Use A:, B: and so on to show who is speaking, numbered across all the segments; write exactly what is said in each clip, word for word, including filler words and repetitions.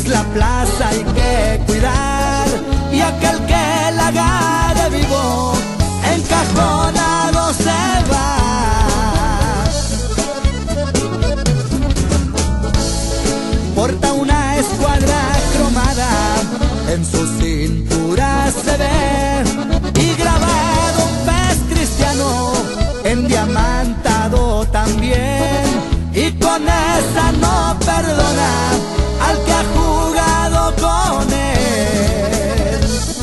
A: pues la plaza hay que cuidar, y aquel que la agarre vivo, encajonado se va. Porta una escuadra cromada, en su cintura se ve, y grabado un pez cristiano, endiamantado también, y con esa no perdona al que ha jugado con él.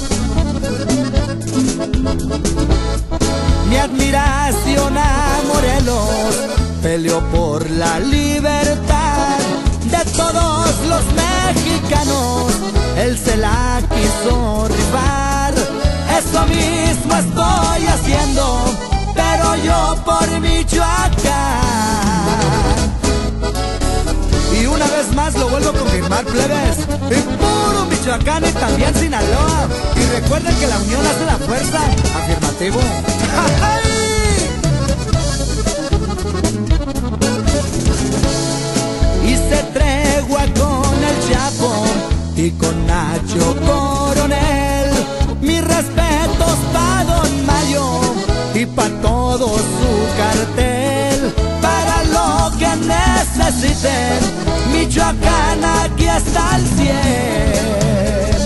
A: Mi admiración a Morelos, peleó por la libertad de todos los mexicanos, él se la quiso rifar. Eso mismo estoy haciendo, pero yo por Michoacán. Y una vez más lo vuelvo a confirmar, plebes, y puro Michoacán y también Sinaloa. Y recuerden que la unión hace la fuerza. Afirmativo. Hice tregua con el Chapo y con Nacho Coronel. Mis respetos pa' Don Mayo y pa' todo su cartel. Para lo que necesiten, Michoacán aquí está al cien.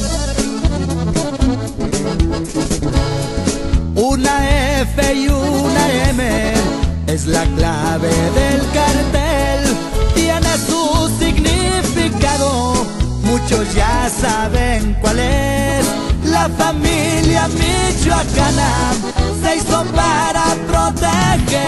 A: Una F y una M es la clave del cartel. Tiene su significado, muchos ya saben cuál es. La familia michoacana se hizo para proteger.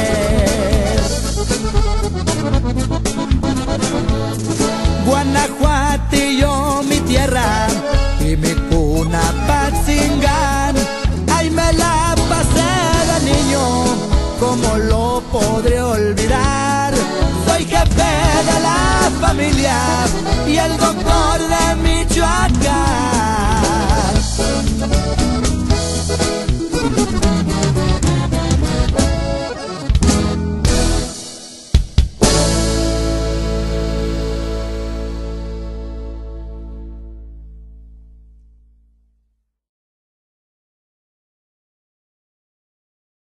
A: Guanajuatillo, mi tierra y mi cuna Patzingán. Ahí me la pasé de niño, ¿cómo lo podré olvidar? Soy jefe de la familia